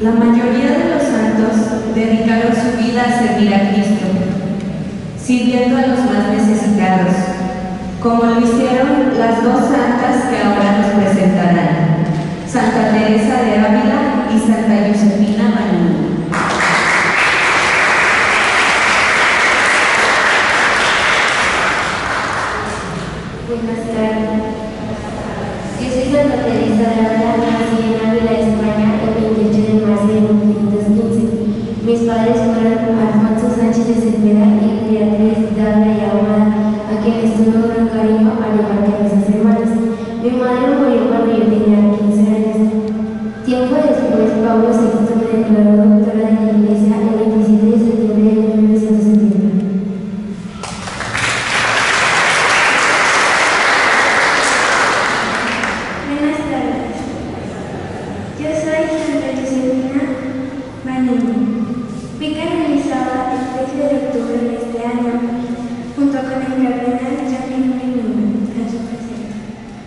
La mayoría de los santos dedicaron su vida a servir a Cristo, sirviendo a los más necesitados, como lo hicieron las dos santas que ahora nos presentarán, Santa Teresa de Ávila y Santa Josefina Manini. Buenas tardes. Yo soy Santa Teresa de Ávila, nací en Ávila, España, el 28 de marzo de 1515. Mis padres fueron Alfonso Sánchez de Cepeda y Beatriz Dávila y Ahumada, a quienes tuve un gran cariño, al igual que a mis hermanas. Mi madre murió cuando yo tenía 15 años. Tiempo después, Pablo VI me declaró doctora de la Iglesia el 27 de septiembre de 1970. Buenas tardes. Yo soy Santa Josefina Manini. Fui canonizada el 13 de octubre de este año, junto con el cardenal Jean-Pierre Menino, en su presencia.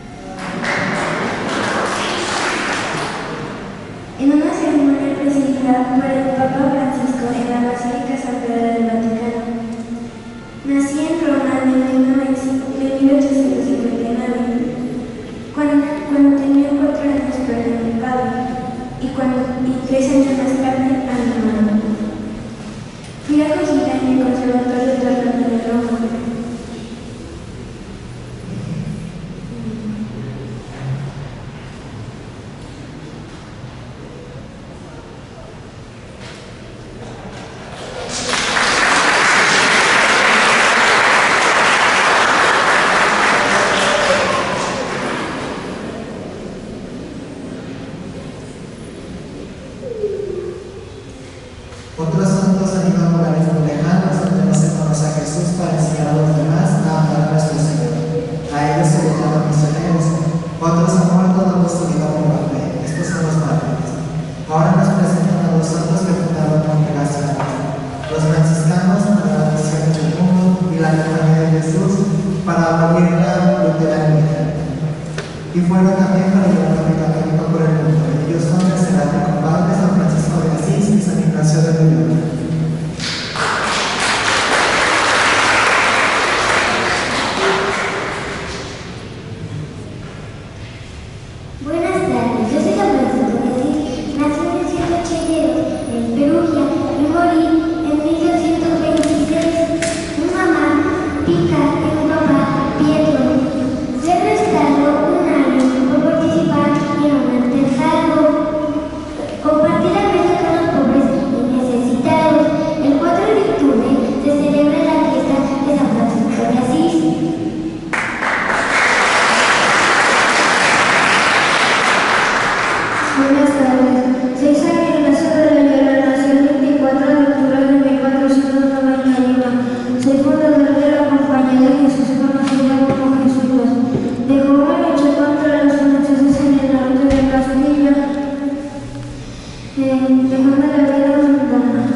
En una ceremonia presidida por el Papa Francisco en la Basílica San Pedro del Vaticano. Nací en Roma en 1859. Cuando tenía 4 años perdí a mi padre y 3 años más tarde a mi hermano. Fui acogida en el Conservatorio Torrone de Roma. Otros santos han ido a lugares muy lejanos donde no se conoce a Jesús para enseñar a los demás a amar a nuestro Señor. A ellos se les llama misioneros. Otros han muerto dando su vida por la fe. Estos son los mártires. Ahora nos presentan a los santos que fundaron la congregación, los franciscanos para la misión del mundo y la compañía de Jesús para abolir la luteranía. Y fueron también para llevar la fe católica por el mundo. Ellos son el Seráfico Padre, San Francisco de Asís y San Ignacio de Loyola. Buenas tardes, yo soy San Francisco de Asís, nací en 1882 en Perugia y morí en 1826. Mi mamá, Pica, y mi papá, Pietro. Fui arrestado un año por participar en un atentado. Compartí la mesa con los pobres y necesitados. El 4 de octubre se celebra la fiesta de San Francisco de Asís. Buenas tardes, soy San Ignacio de Loyola, nací el 24 de octubre de 1491. Soy fundador de la Compañía de Jesús, conocida como Jesuitas. De joven luché contra los franceses en el norte de Castilla, dejando la vida mundana.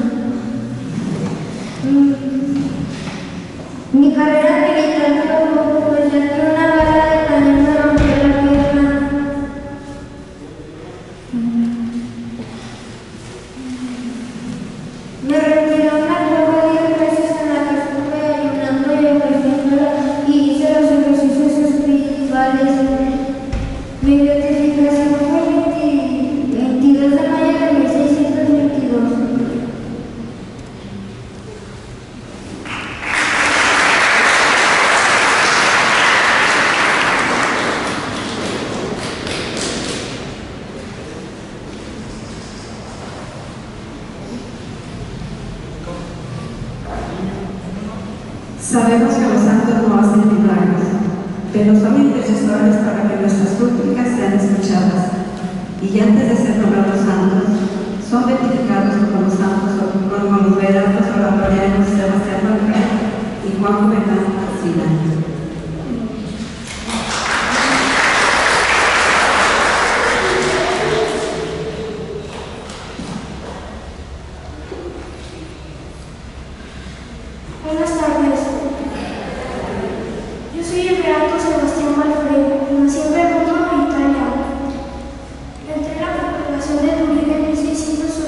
Mi carrera militar duró pues ya que una bala de cañón me rompió la pierna. Me retiró una prueba de 10 meses en la que estuve ayunando y ofreciéndola y hice los ejercicios espirituales. Mi beatificación fue el 22 de mayo de 1622. Sabemos que los santos no hacen milagros, pero son intercesores para que nuestras súplicas sean escuchadas. Y antes de ser nombrados santos, son beatificados como los santos como los beatos oratorianos Sebastián María y Juan Juvenal Alcina. Buenas tardes. Yo soy el beato Sebastián Valfredo, nací en Bergamo, Italia. Entré en la congregación de Dublín en 1600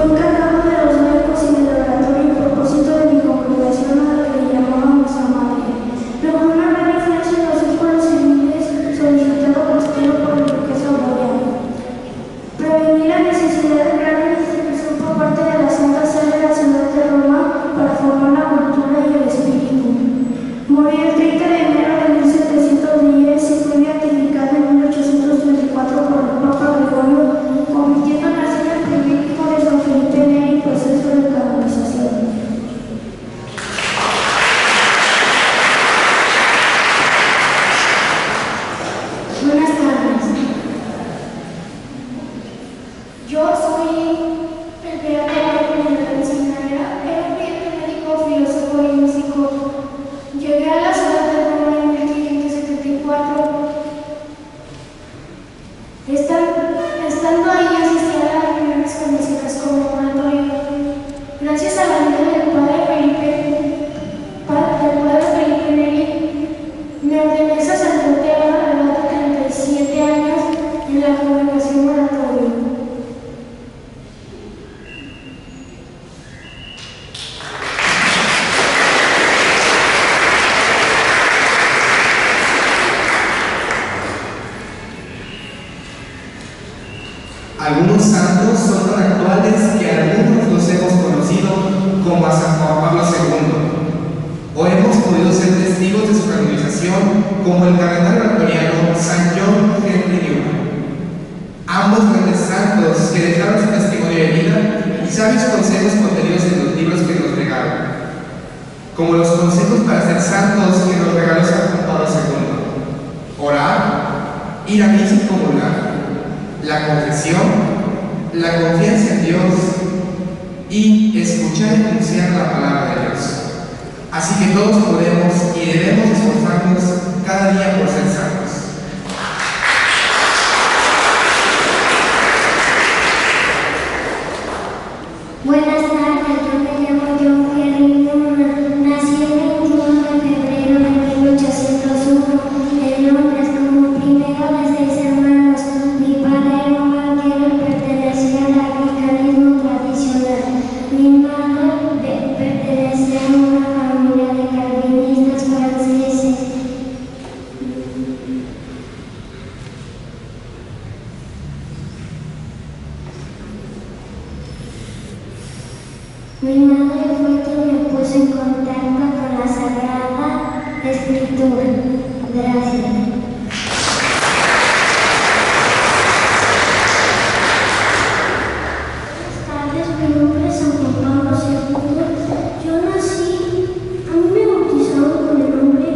Fue encargado de los bancos y del oratorio a propósito de mi congregación a la que le llamábamos a madre. Luego una gran influencia en los círculos civiles, solicitado postero por el Marqués Aureliano. Prevenir la necesidad de gran institución por parte de la Santa Sede de la ciudad de Roma para formar la cultura y el espíritu. Morí el 30 de enero de 1710 y fue beatificado en 1834 por el Papa Gregorio, convirtiéndome así en el primer hijo de San Felipe Neri en proceso de canonización. Buenas tardes. Yo soy el Beato Marco Seminaria, era brillante médico, filósofo y músico. Llegué a la ciudad de Roma en 1574. Estando ahí asistí a las reuniones conocidas como oratorio. Gracias a la ayuda del padre Felipe Neri, me ordené sacerdote a la edad de 37 años en la congregación oratorio. Algunos santos son tan actuales que algunos los hemos conocido como a San Juan Pablo II, o hemos podido ser testigos de su canonización como el cardenal oratoriano San John Henry Newman. Ambos grandes santos que dejaron su testimonio de vida y sabios consejos contenidos en los libros que nos regalan, como los consejos para ser santos que nos regaló San Juan Pablo II: orar, ir a misa y comulgar, la confesión, la confianza en Dios y escuchar y pronunciar la palabra de Dios. Así que todos podemos y debemos esforzarnos cada día por ser santos. Buenas tardes, yo me llamo John Henry Newman. Nací el 21 de febrero de 1801 en Londres como primero de 6 hermanos. Mi padre era un banquero y pertenecía al anglicanismo tradicional. Mi madre pertenecía a una familia de calvinistas franceses. Mi madre fue quien me puso en contacto con la Sagrada Escritura. Gracias. Buenas tardes, mi nombre es San Juan Pablo II. Yo nací, a mí me bautizaron con el nombre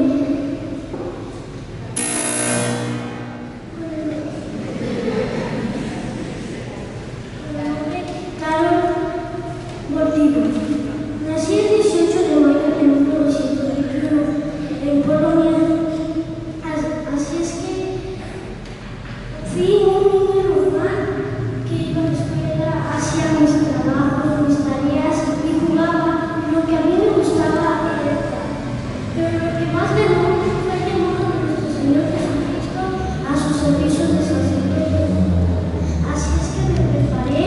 Karol Wojtyła. Nací el 18 de mayo de 1921 en Polonia. Así es que fui un niño normal que iba a la escuela, hacía mis trabajos, mis tareas y jugaba. Lo que a mí me gustaba era estar. Pero lo que más me gustó fue el llamado de nuestro Señor Jesucristo a su servicio de sacerdote. Así es que me preparé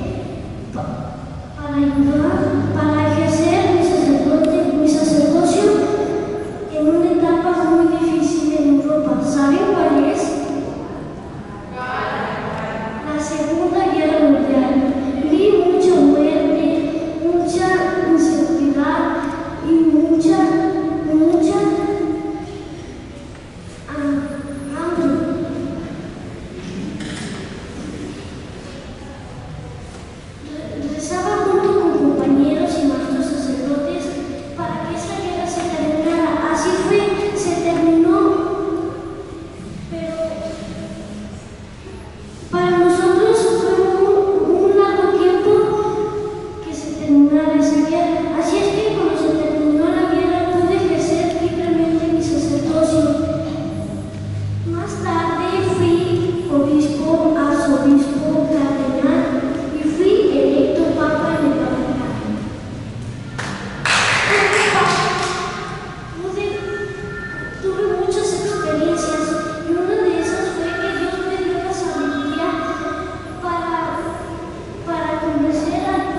para ayudar, para ejercer mi sacerdocio en una etapa muy difícil en Europa. ¿Saben cuál es? La Segunda Guerra Mundial. Vi mucha muerte, mucha inseguridad y mucha hambre. Rezaba junto con compañeros y maestros sacerdotes para que esa guerra se terminara. Así fue, se terminó. Pero para nosotros fue un largo tiempo que se terminara esa guerra. Así es que cuando se terminó la guerra pude ejercer libremente mi sacerdocio. Más tarde fui obispo, arzobispo, cardenal y fui electo papa en el Vaticano. Tuve muchas experiencias y una de esas fue que Dios me dio la sabiduría para convencer a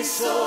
soy.